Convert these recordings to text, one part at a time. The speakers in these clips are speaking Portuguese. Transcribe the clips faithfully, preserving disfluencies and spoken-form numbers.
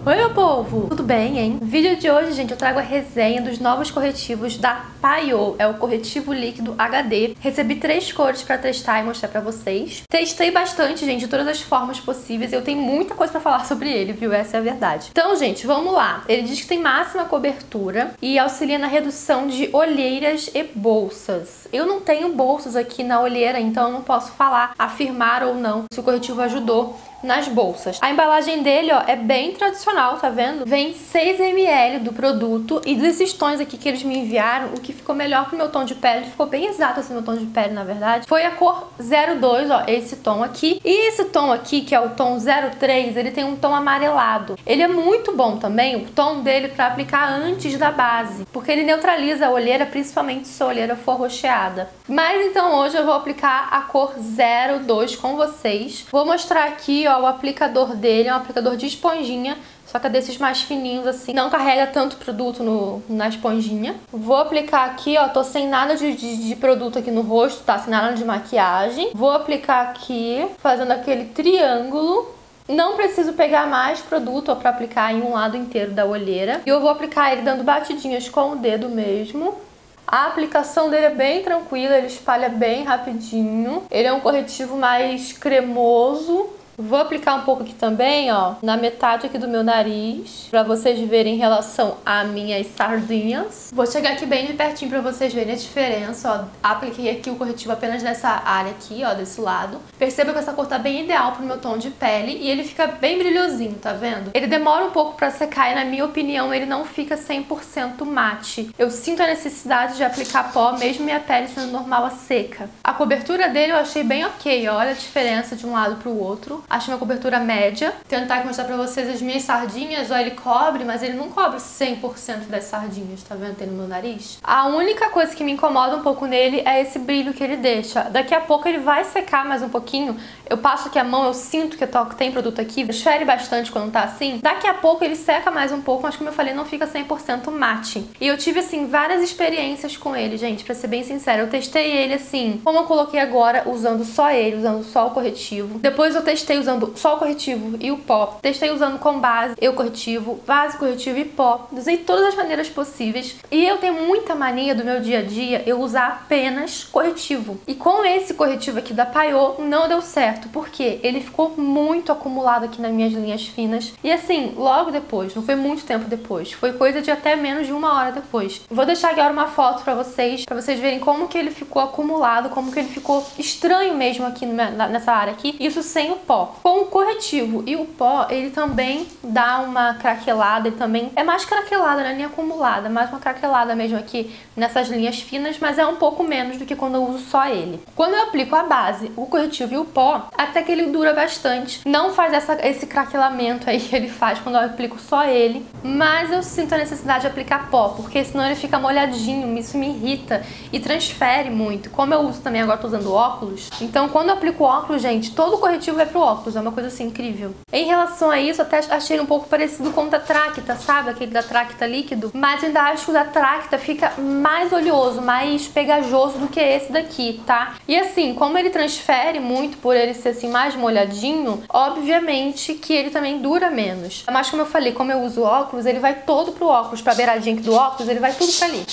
Oi meu povo, tudo bem, hein? No vídeo de hoje, gente, eu trago a resenha dos novos corretivos da Paiô. É o corretivo líquido H D. Recebi três cores pra testar e mostrar pra vocês. Testei bastante, gente, de todas as formas possíveis. Eu tenho muita coisa pra falar sobre ele, viu? Essa é a verdade. Então, gente, vamos lá. Ele diz que tem máxima cobertura e auxilia na redução de olheiras e bolsas. Eu não tenho bolsas aqui na olheira, então eu não posso falar, afirmar ou não se o corretivo ajudou nas bolsas. A embalagem dele, ó, é bem tradicional, tá vendo? Vem seis mililitros do produto e desses tons aqui que eles me enviaram, o que ficou melhor pro meu tom de pele, ficou bem exato assim meu tom de pele, na verdade, foi a cor zero dois, ó, esse tom aqui. E esse tom aqui, que é o tom zero três, ele tem um tom amarelado. Ele é muito bom também, o tom dele pra aplicar antes da base, porque ele neutraliza a olheira, principalmente se a olheira for roxeada. Mas então hoje eu vou aplicar a cor zero dois com vocês. Vou mostrar aqui, ó, o aplicador dele, é um aplicador de esponjinha, só que é desses mais fininhos assim, não carrega tanto produto no, na esponjinha. Vou aplicar aqui, ó, tô sem nada de, de, de produto aqui no rosto, tá? Sem nada de maquiagem. Vou aplicar aqui, fazendo aquele triângulo. Não preciso pegar mais produto ó, pra aplicar em um lado inteiro da olheira. E eu vou aplicar ele dando batidinhas com o dedo mesmo. A aplicação dele é bem tranquila, ele espalha bem rapidinho. Ele é um corretivo mais cremoso. Vou aplicar um pouco aqui também, ó, na metade aqui do meu nariz, pra vocês verem em relação a minhas sardinhas. Vou chegar aqui bem de pertinho pra vocês verem a diferença, ó. Apliquei aqui o corretivo apenas nessa área aqui, ó, desse lado. Perceba que essa cor tá bem ideal pro meu tom de pele e ele fica bem brilhosinho, tá vendo? Ele demora um pouco pra secar e, na minha opinião, ele não fica cem por cento mate. Eu sinto a necessidade de aplicar pó, mesmo minha pele sendo normal a seca. A cobertura dele eu achei bem ok, ó. Olha a diferença de um lado pro outro. Acho uma cobertura média. Vou tentar mostrar pra vocês as minhas sardinhas. Ó, ele cobre, mas ele não cobre cem por cento das sardinhas, tá vendo? Tem no meu nariz. A única coisa que me incomoda um pouco nele é esse brilho que ele deixa. Daqui a pouco ele vai secar mais um pouquinho. Eu passo aqui a mão, eu sinto que tem produto aqui. Esfere bastante quando tá assim. Daqui a pouco ele seca mais um pouco, mas como eu falei, não fica cem por cento mate. E eu tive, assim, várias experiências com ele, gente, pra ser bem sincera. Eu testei ele, assim, como eu coloquei agora, usando só ele, usando só o corretivo. Depois eu testei usando só o corretivo e o pó. Testei usando com base e o corretivo, base, corretivo e pó. Usei todas as maneiras possíveis. E eu tenho muita mania do meu dia a dia eu usar apenas corretivo. E com esse corretivo aqui da Paiô não deu certo, porque ele ficou muito acumulado aqui nas minhas linhas finas. E assim, logo depois, não foi muito tempo depois, foi coisa de até menos de uma hora depois. Vou deixar agora uma foto pra vocês, pra vocês verem como que ele ficou acumulado, como que ele ficou estranho mesmo aqui nessa área aqui. Isso sem o pó. Com o corretivo e o pó, ele também dá uma craquelada, ele também é mais craquelada, né? Nem acumulada, mais uma craquelada mesmo aqui nessas linhas finas, mas é um pouco menos do que quando eu uso só ele. Quando eu aplico a base, o corretivo e o pó, até que ele dura bastante. Não faz essa, esse craquelamento aí que ele faz quando eu aplico só ele, mas eu sinto a necessidade de aplicar pó, porque senão ele fica molhadinho, isso me irrita e transfere muito. Como eu uso também, agora tô usando óculos, então quando eu aplico óculos, gente, todo o corretivo vai pro óculos, é uma coisa assim incrível. Em relação a isso, até achei um pouco parecido com o da Tracta, sabe? Aquele da Tracta líquido, mas ainda acho que o da Tracta fica mais oleoso, mais pegajoso do que esse daqui, tá? E assim, como ele transfere muito por ele ser assim mais molhadinho, obviamente que ele também dura menos. Mas como eu falei, como eu uso óculos, ele vai todo pro óculos, pra beiradinha aqui do óculos, ele vai tudo pra ali.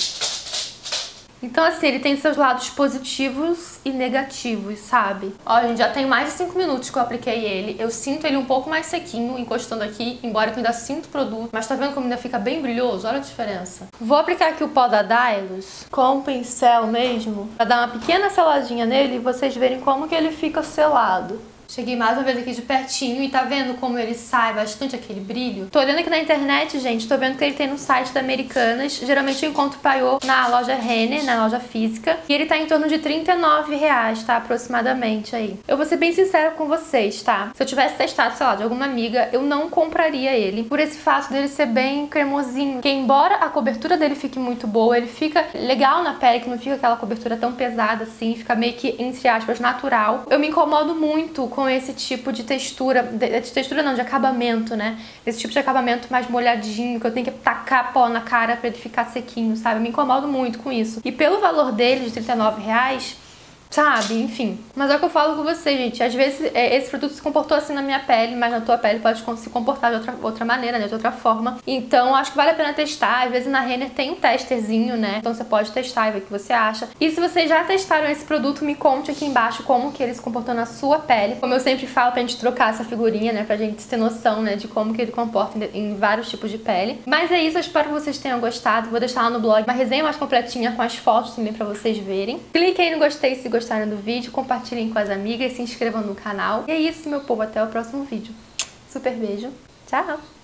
Então assim, ele tem seus lados positivos e negativos, sabe? Ó, gente, já tem mais de cinco minutos que eu apliquei ele. Eu sinto ele um pouco mais sequinho, encostando aqui, embora eu ainda sinto o produto. Mas tá vendo como ainda fica bem brilhoso? Olha a diferença. Vou aplicar aqui o pó da Dylos com o pincel mesmo, pra dar uma pequena seladinha nele e vocês verem como que ele fica selado. Cheguei mais uma vez aqui de pertinho e tá vendo como ele sai bastante aquele brilho? Tô olhando aqui na internet, gente, tô vendo que ele tem no site da Americanas. Geralmente eu encontro o Paiô na loja Renner, na loja física. E ele tá em torno de trinta e nove reais, tá? Aproximadamente aí. Eu vou ser bem sincera com vocês, tá? Se eu tivesse testado, sei lá, de alguma amiga, eu não compraria ele. Por esse fato dele ser bem cremosinho. Porque embora a cobertura dele fique muito boa, ele fica legal na pele, que não fica aquela cobertura tão pesada assim. Fica meio que, entre aspas, natural. Eu me incomodo muito com com esse tipo de textura, de, de textura não, de acabamento, né? Esse tipo de acabamento mais molhadinho, que eu tenho que tacar pó na cara pra ele ficar sequinho, sabe? Eu me incomodo muito com isso. E pelo valor dele, de trinta e nove reais, sabe? Enfim. Mas é o que eu falo com você, gente. Às vezes é, esse produto se comportou assim na minha pele, mas na tua pele pode se comportar de outra, outra maneira, né? De outra forma. Então, acho que vale a pena testar. Às vezes na Renner tem um testerzinho, né? Então você pode testar e ver o que você acha. E se vocês já testaram esse produto, me conte aqui embaixo como que ele se comportou na sua pele. Como eu sempre falo, pra gente trocar essa figurinha, né? Pra gente ter noção, né? De como que ele comporta em, em vários tipos de pele. Mas é isso, eu espero que vocês tenham gostado. Vou deixar lá no blog uma resenha mais completinha com as fotos também pra vocês verem. Cliquem aí no gostei se gostaram do vídeo, compartilhem com as amigas, se inscrevam no canal. E é isso, meu povo, até o próximo vídeo. Super beijo, tchau!